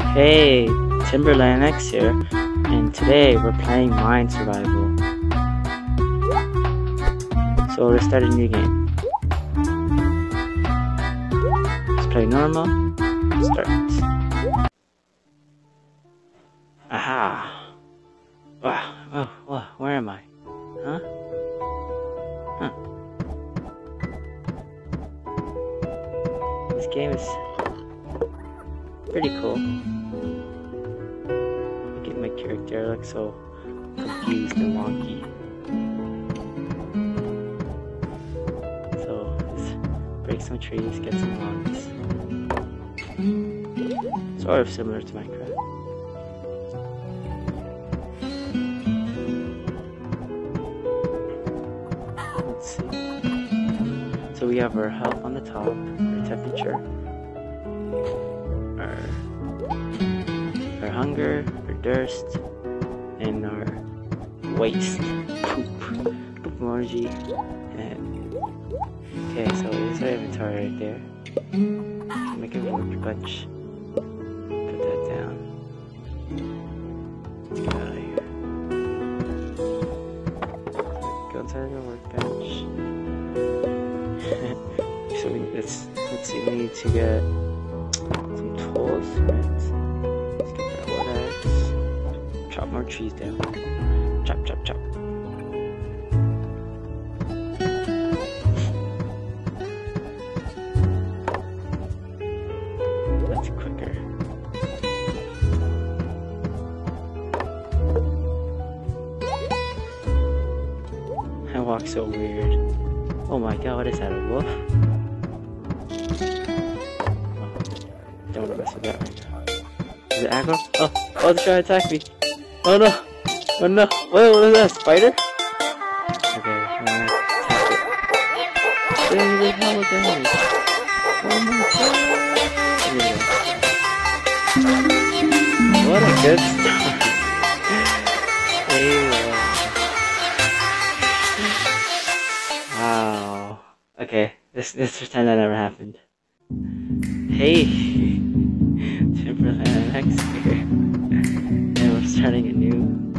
Hey, Timberland X here, and today we're playing Mine Survival. So let's start a new game. Let's play normal. Start. Aha! Wow, where am I? Huh? This game is pretty cool. Look at my character, I look so confused and wonky. So let's break some trees, get some logs. Sort of similar to Minecraft. Let's see. So we have our health on the top, our temperature, our hunger, our thirst, and our waste. Poop emoji. And okay, so there's our inventory right there. Make a workbench. Put that down. Let's get out of here. Go inside the workbench. So let's see, we need to get some tools, right? Let's get the wood axe. Chop more trees down. Chop. That's quicker. I walk so weird. Oh my god, what is that, a wolf? Don't want to mess with that right now. Is it aggro? Oh, they're trying to attack me. Oh no! Wait, what is that, a spider? Okay, I'm gonna attack it. They hollow damage. Oh my god! What a good start. Wow. Okay, let's pretend that never happened. Hey! Timberland X here. And we're starting a new